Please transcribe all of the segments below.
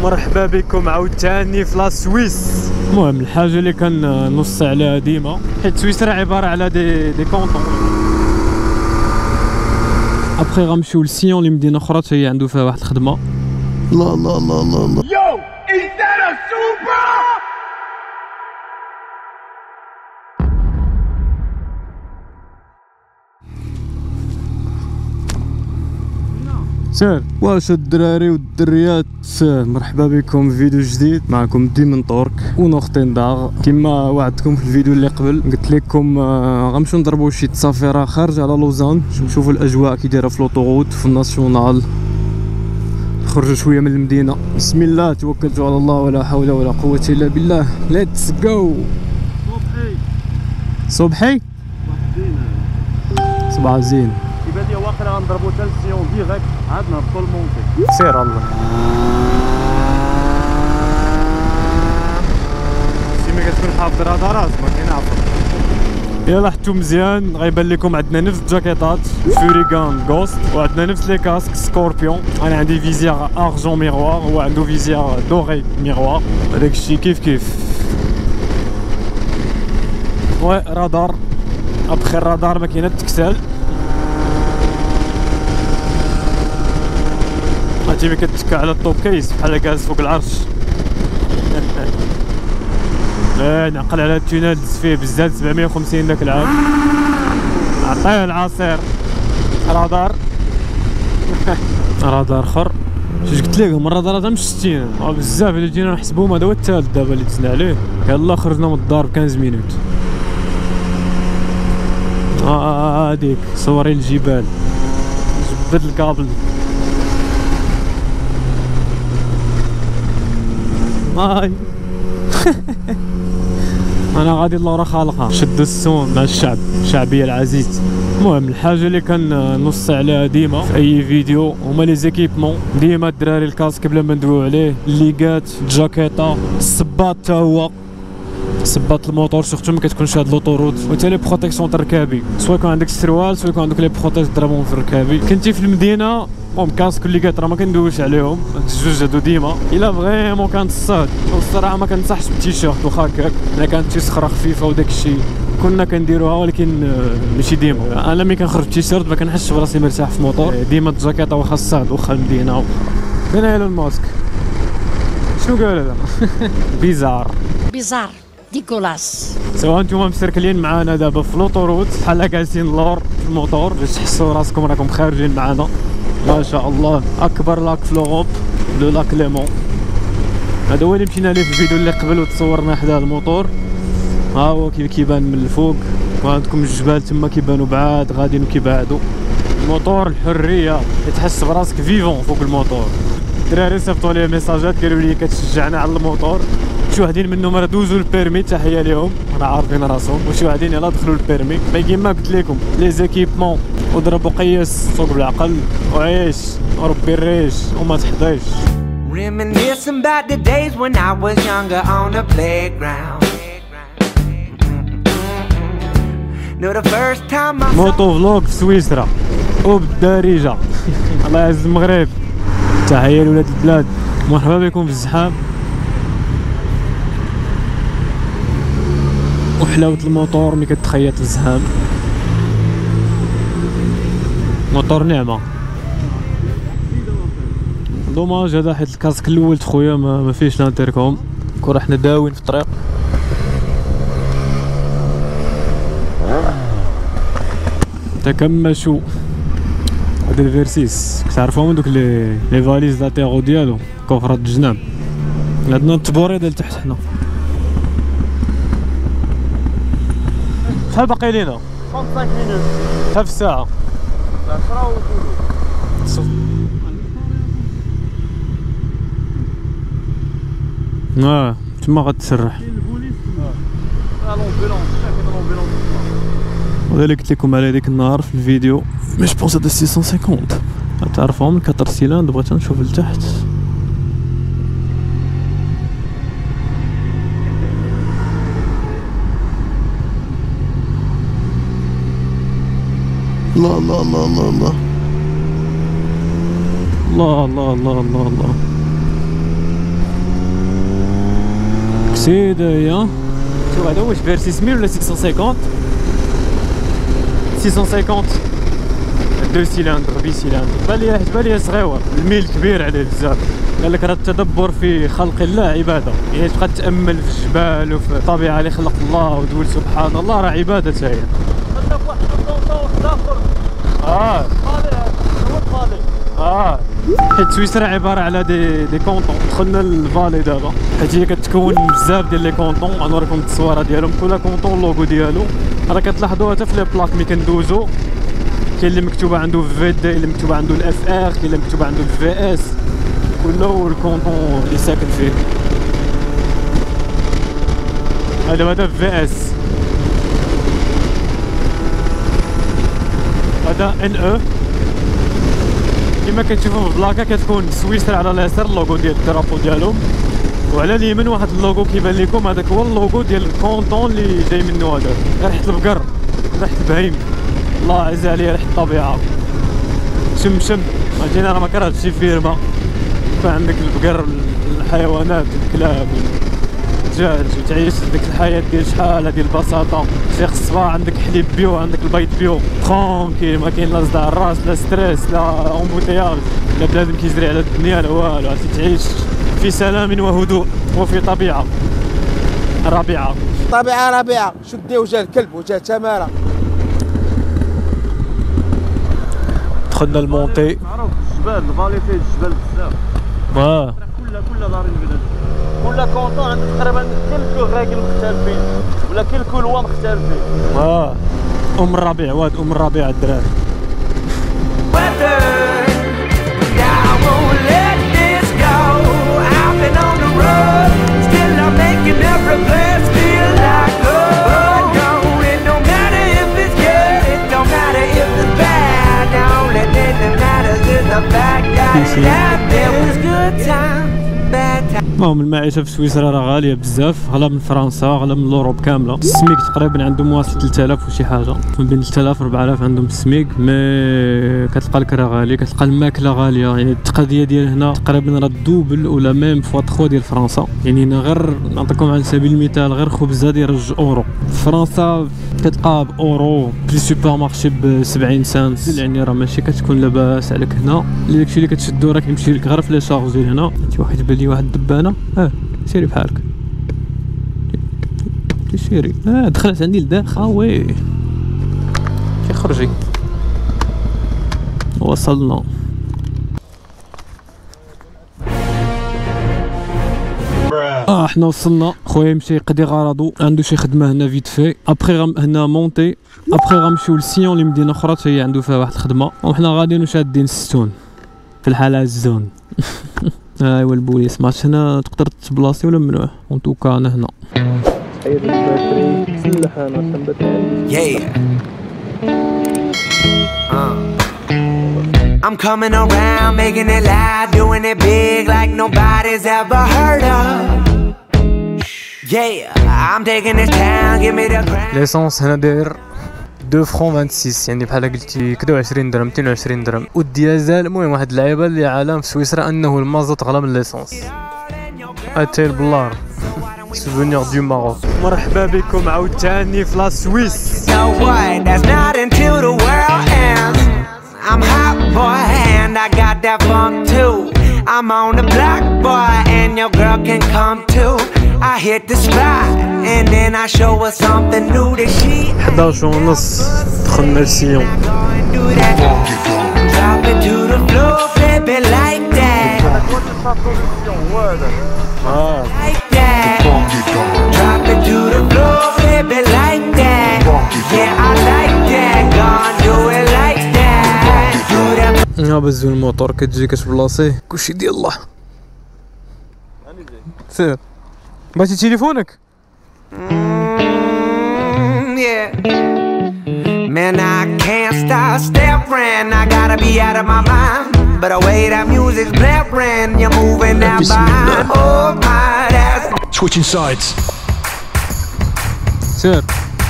مرحبا بكم عاوتاني في لا سويس. المهم الحاجه اللي كنص عليها ديما حيت سويسرا عباره على دي كونطون. ابخي غنمشيو لسيون لمدينه اخرى حتى هي عنده فيها واحد الخدمه. لا لا لا لا لا يو از ذات ا سوبر. سير واش الدراري والدريات، مرحبا بكم في فيديو جديد. معكم ديمن تورك ونختين داغ. كما وعدتكم في الفيديو اللي قبل قلت لكم غنمشيو نضربوا شي تسافيره خارج على لوزان، نشوفوا الاجواء كي دايره في لوطوغوت في الناسيونال، نخرجوا شويه من المدينه. بسم الله توكلت على الله ولا حول ولا قوه الا بالله. ليتس جو. صبحي صباح زين. كيبان لي واقيلا غنضربوا حتى للسيون ديريكت عاد نهبطوا المونتي. سير الله سي ملي كتكون حافظ رادارات ما كاين عفر. يلا حطوا مزيان، غيبان لكم عندنا نفس الجاكيطات فوريغان غوست وعندنا نفس لي كاسك سكوربيون. انا عندي فيزيار ارجون ميغوار، هو عنده فيزيار دوري ميغوار. هذاك الشيء كيف كيف. وي رادار ابخي الرادار ما كاينه تكسال. هاتي ملي كتكا على الطوب كيس بحال جالس فوق العرش. نعقل على التونال دز فيه بزاف 750 داك العام. عطيه العصير. رادار رادار اخر. شاش قلت لكم الرادار هذا مش 60 بزاف اللي جينا نحسبوهم. هذا هو الثالث دابا اللي دزنا عليه. يلا خرجنا من الدار ب 15 مينوت. هاديك صوري الجبال جبد الكابل. ماي انا غادي لورا خالقها. شد السون مع الشعب، الشعبيه العزيز. المهم الحاجه اللي كنص عليها ديما في اي فيديو هما لي زيكيبمون. ديما الدراري الكاسك بلا ما ندويو عليه، الليغات، الجاكيطه، الصباط حتى هو، صباط الموتور سورتو ملي كتكون شاد لوطوروت، وحتى لي بروتيكسيون تاع الركابي، سوا يكون عندك السروال سوا يكون عندك لي بروتيج تضربهم في الركابي. كنتي في المدينه المهم كاسك والليغات راه ما كندويش عليهم، هاد الجوج هادو ديما الا فريمون كنتصاد. والصراحه ما كنصحش بالتيشيرت واخا هكاك، الا كانت شي صخره خفيفه وداك الشيء كنا كنديروها، ولكن ماشي ديما. انا ملي كنخرج بالتيشيرت ما كنحسش براسي مرتاح في الموطور. ديما الجاكيطه واخا الصاد واخا المدينه. فين ايلون ماسك؟ شنو قال هذا؟ بيزار بيزار ديكولاس. سواء نتوما مسركلين معانا دابا في لوطوروت بحال جالسين اللور في الموطور باش تحسوا راسكم راكم خارجين معانا. ما شاء الله اكبر لاك في لوروب لو لاك ليمون. هذا هو اللي مشينا ليه في الفيديو اللي قبل وتصورنا حدا الموطور. ها هو كيبان من الفوق، وعندكم الجبال تما كيبانوا بعاد غاديين وكيبعدوا. الموطور الحريه، تحس براسك فيفون فوق الموطور. الدراري صيفطوا لي ميساجات قالوا لي كتشجعنا على الموطور. شي وحدين منهم راه دوزوا البيرمي، تحيه ليهم راه عارفين راسهم، وشي وحدين يلاه دخلوا البيرمي. مي كيما قلت لكم لي زيكيبمون وضربوا قياس سوق بالعقل وعيش وربي الريش وما تحضيش. Reminiscing about the days when I was younger on the playground. No, the first time I موتو فلوق في سويسرا وبالدارجه. الله يعز المغرب. تحيه لولاد البلاد، مرحبا بكم في الزحام. وحلاوه الموتور ملي كتخيط الزحام. موتور نعمه. دوماج هذا حيت الكاسك الاول خويا ما فيهش لانتركوم، كون حنا داوين في الطريق. تكمشوا هذا الفيرسيس كتعرفوهم دوك لي فاليز لاتيرو ديالو كفرات الجناب. عندنا التبوريده لتحت حنا. شحال باقي لينا؟ 35 مينوت حتى في الساعه 10 وثلث. تما غتسرح. كاين البوليس تما لومبيلونس، كاين لومبيلونس. وهذا اللي قلت لكم على ديك النهار في الفيديو. مي جو بونس هذا 650 تعرفهم 4 سيلاند. بغيت نشوف لتحت. لا لا لا لا لا الله الله الله الله الله. سيدة هي شوف هذا واش فير 6000 ولا 650 650 2 سيلندر بي سيلندر تبان لي صغيور الميل كبير عليه بزاف. قال لك راه التدبر في خلق الله عباده، يعني تبقى تامل في الجبال وفي الطبيعه اللي خلق الله وتقول سبحان الله، راه عباده حتى هي. حيت سويسرا عباره على دي كونطون. دخلنا للفالي دابا حيت هي كتكون بزاف ديال لي كونطون. غنوريكم التصويره ديالهم، كل كونطون اللوغو ديالو راه كتلاحظوها حتى في لي بلاك ملي كندوزو. كاين اللي مكتوبه عنده في دي، اللي مكتوبه عنده الاف ار، كاين اللي مكتوبه عنده الفي اس، كل الكونطون اللي ساكن فيه. هذا في اس، هذا ان او. كما كتشوفوا في البلاكه كتكون سويسرا على اليسار اللوغو ديال الدرابو ديالهم، وعلى اليمين واحد اللوغو كيبان لكم هذاك هو اللوغو ديال الكونطون اللي جاي منه هذا. ريحه البقر، ريحه البهيم، الله عز عليا، ريحه الطبيعه، شم. انا راه ما كرهتش شي فيرما. عندك البقر، الحيوانات، الكلاب، الدجاج، وتعيش ديك الحياه ديال شحال ديال البساطه. شيخ الصباح عندك حليب بيو، عندك البيض بيو، ترونكيل، ما كاين لا صداع الراس، لا ستريس، لا امبوتياج، لا بنادم كيجري على الدنيا، لا والو. تعيش في سلام وهدوء وفي طبيعه ربيعه. طبيعه ربيعه. شدي وجه الكلب وجه تماره. دخلنا المونتي. معروف الجبال، الفالي فيه الجبال بزاف. كل دارين بنادم، كل كونطون عندك تقريبا كلكو راجل مختلفين ولا كلكو لوا مختلفين. ام الربيع، واد ام الربيع الدراري. المهم المعيشة في سويسرا راه غالية بزاف، غلا من فرنسا، غلا من لوروب كاملة. السميك تقريبا عندهم واصل 3000 وشي حاجة، من بين 3000 و 4000 عندهم السميك. مي كتلقى الكرا غالي، كتلقى الماكلة غالية. يعني التقضية ديال هنا تقريبا راه الدوبل ولا ميم فوا 3 ديال فرنسا. يعني هنا غير نعطيكم على سبيل المثال، غير خبزة ديال 2 اورو. في فرنسا كتلقاها باورو، في السوبر مارشي ب 70 سنت. يعني راه ماشي كتكون لاباس عليك هنا. داكشي اللي كتشدو راه كيمشي لك غير في لي شارج ديال هنا. شي واحد يبان لي واحد الدبانة، سيري بحالك، سيري. دخلت عندي لداخل. وي كيخرجي. وصلنا. حنا وصلنا. خويا يمشي يقضي غرضو، عنده شي خدمه هنا فيت في. ابخي هنا مونتي، ابخي غنمشيو لسيون اللي مدينه اخرى حتى هي عنده فيها واحد الخدمه، وحنا غاديين وشادين الستون في الحاله الزون. ايوا البوليس ماش هنا تقدر تبلاصي ولا ممنوع. اون توكا انا هنا. حيد الباتري، تسلح انا عشان باتري. I'm coming around, making it loud, doing it big like nobody's ever heard of. Yeah, I'm taking this town, give me the crown. ليسونس هنا داير 2 فرون 26، يعني بحال قلتي كدا 20 درهم 22 درهم. والديازل المهم واحد اللعيبه اللي عالم في سويسرا انه المازوت غلا من ليسونس. اتي البلار سوفونير دو ماروك. مرحبا بكم عاوتاني في لا سويس. I'm hot boy and I got that funk too. I'm on the block boy and your girl can come too. I hit the spot and then I show her something new that she 11:30 دخلنا لسيون. Drop it to the floor baby like that. Like that. Drop it to the floor baby like that. Yeah I like that. Gonna do it like that. بزو الموتور كتجي كتبلاصيه كلشي ديال الله. سير بغيتي تليفونك؟ Man, I can't stop staring. I gotta be out of my mind. But the way that music's blaring, you're moving that behind. Oh my, that's switching sides. سير.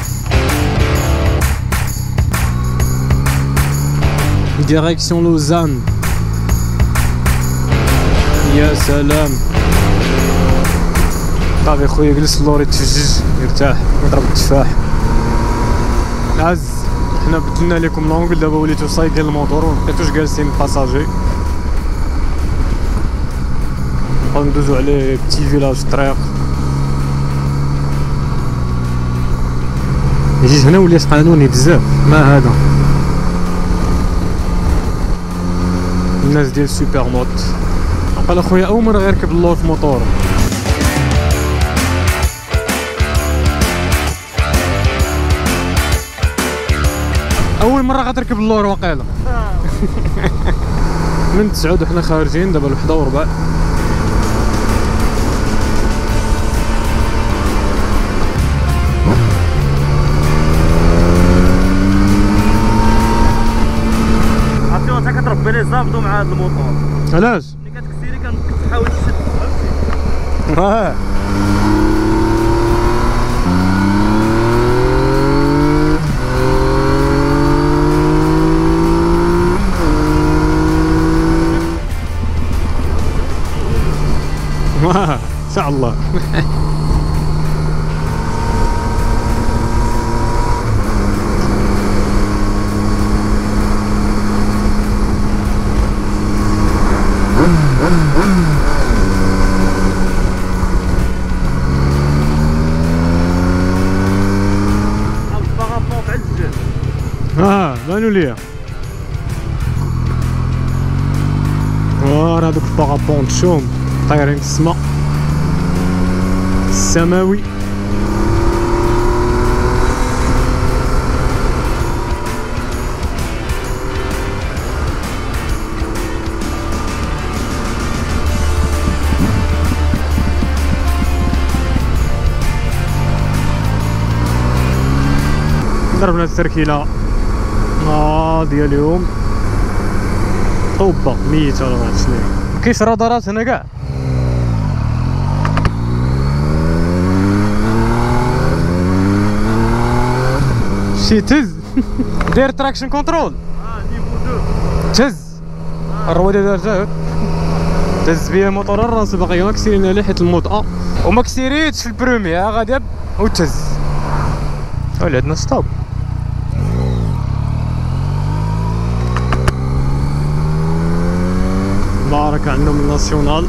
ديريكسيون لوزان. يا سلام. صافي خويا جلس اللور يتفجج يرتاح يضرب التفاح. عز حنا بدلنا لكم لونغل دابا وليتو صايقين الموتور ومبقيتوش جالسين باساجي. ندوزو على بتي فيلاج الطريق. جيت هنا وليت قانوني بزاف. ما هذا الناس ديال سوبر موت. قال اخويا اول مره غيركب اللور في موطور. اول مره غتركب اللور واقيلا. من 9 وحنا خارجين دابا 1:15. عرفتي وانت كتربي لي زابطو مع هذا الموطور. علاش؟ ملي كتكسيري كتحاول تشد فهمتي. ان شاء الله. بانوا ليا فوالا هادوك البارابون تشوم طايرين في السما السماوي. ضربنا التركيله ديال اليوم طوبه ميته ولا ما شنو. مكاينش رادارات هنا كاع. شي تز داير تراكشن كنترول. نيفو 2 تز الرويده دارتها تز بيا موطور الراس باقي ما كسيرين عليه حيت المود وما كسيريتش في البرومي غادي وتز. ولا عندنا ستوب. بارك عندهم الناسيونال.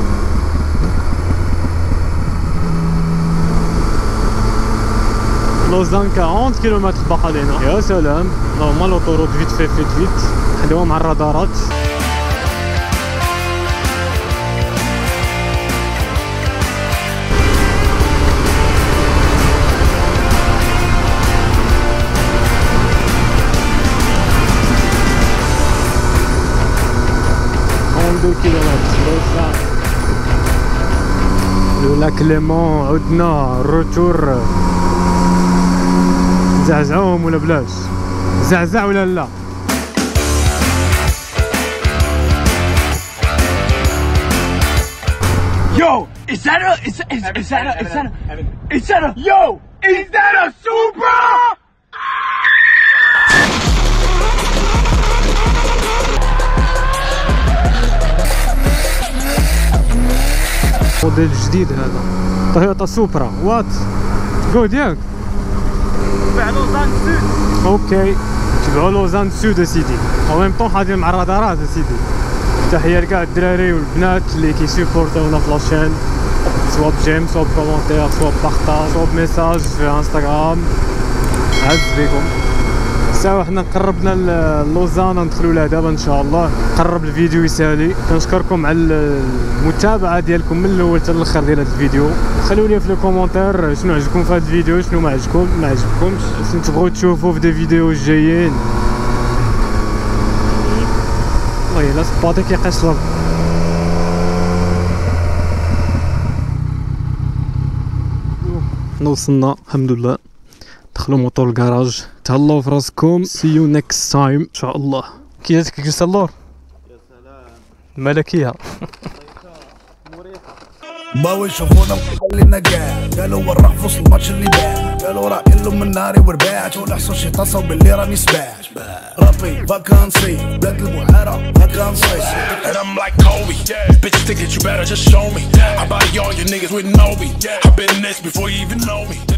لوزان 40 كيلومتر باقا لينا. يا سلام نورمال اوتورود فيت فيت حداهم مع الرادارات. لولا كليمون عدنا الروتور. زعزعوهم ولا بلاش؟ زعزع ولا لا؟ Yo, is that a yo, is that a Supra? موديل جديد هذا تويوتا سوبرا. وات جود ياك تبع لوزان سود. اوكي تبعوا لوزان سود اسيدي او ميم طون حاضرين مع الرادارات اسيدي. تحيه لكاع الدراري والبنات اللي كيسيبورتيونا في لاشين سواء بجيم سواء بكومونتير سواء بارطاج سواء بميساج في انستغرام. عز بكم. سوا حنا قربنا لوزان ندخلوا لها دابا ان شاء الله. قرب الفيديو يسالي. كنشكركم على المتابعه ديالكم من الاول حتى الاخر ديال هذا الفيديو. خلوا لي في لي كومونتير شنو عجبكم في هذا الفيديو شنو ما عجبكمش شنو تبغوا تشوفوا في دي فيديو جايين. والله الا سباطي كيقشر. وصلنا الحمد لله. دخلوا موطور الكراج. تهلاو في راسكم. سي يو نيكست تايم ان شاء الله. كي جاتك جلسه اللور؟ يا سلام ملكيه. مريحه. بقوا يشوفونا اللي قاعد قالوا وراح في وسط الماتش اللي باع قالوا راه كله من ناري ورباع تولع شي طاسه وباللي راني سباع ربي فاكانسي بلاد البحيره فاكانسي. And I'm like Kobe, bitches think that you better just show me. I body all you niggas with Nobi. I've been this before you even know me.